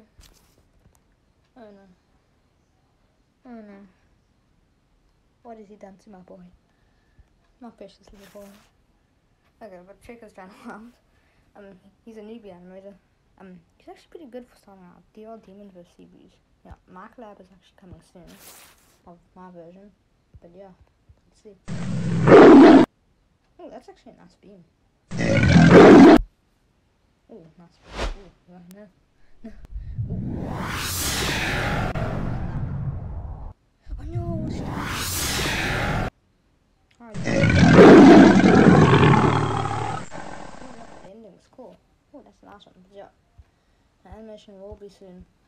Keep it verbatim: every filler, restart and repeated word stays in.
Oh no. Oh no. What has he done to my boy? My precious little boy. Okay, but check his channel out. Um, he's a newbie animator. Um, he's actually pretty good for starting out. D L Demons vs. Seabreeze. Yeah, my collab is actually coming soon. Of my version. But yeah, let's see. Oh, that's actually a nice beam. Oh, nice beam. Oh, no. No. Ooh. Oh no, stop. Alright. Oh, that ending was cool. Oh, that's an awesome. But yeah, the animation will be soon.